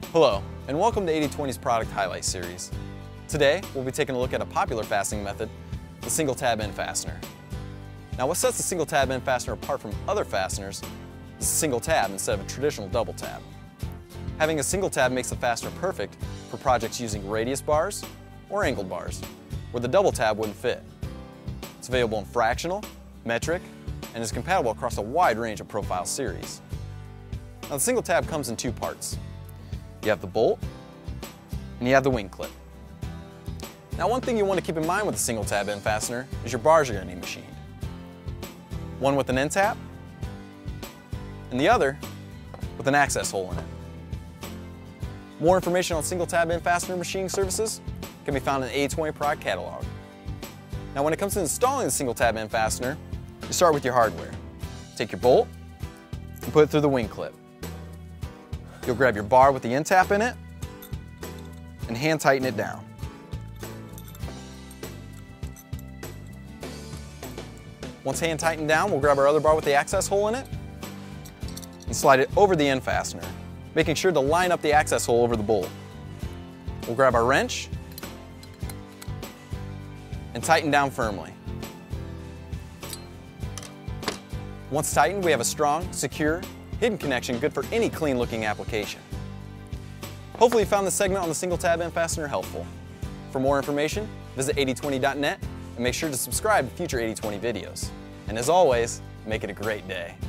Hello, and welcome to 80/20's Product Highlight Series. Today, we'll be taking a look at a popular fastening method, the single tab end fastener. Now, what sets the single tab end fastener apart from other fasteners is a single tab instead of a traditional double tab. Having a single tab makes the fastener perfect for projects using radius bars or angled bars, where the double tab wouldn't fit. It's available in fractional, metric, and is compatible across a wide range of profile series. Now, the single tab comes in two parts. You have the bolt, and you have the wing clip. Now, one thing you want to keep in mind with the single tab end fastener is your bars are going to need machined. One with an end tab, and the other with an access hole in it. More information on single tab end fastener machining services can be found in the 80/20 product catalog. Now, when it comes to installing the single tab end fastener, you start with your hardware. Take your bolt and put it through the wing clip. You'll grab your bar with the end tap in it and hand tighten it down. Once hand tightened down, we'll grab our other bar with the access hole in it and slide it over the end fastener, making sure to line up the access hole over the bolt. We'll grab our wrench and tighten down firmly. Once tightened, we have a strong, secure, hidden connection good for any clean-looking application. Hopefully you found this segment on the single tab end fastener helpful. For more information, visit 8020.net and make sure to subscribe to future 80/20 videos. And as always, make it a great day.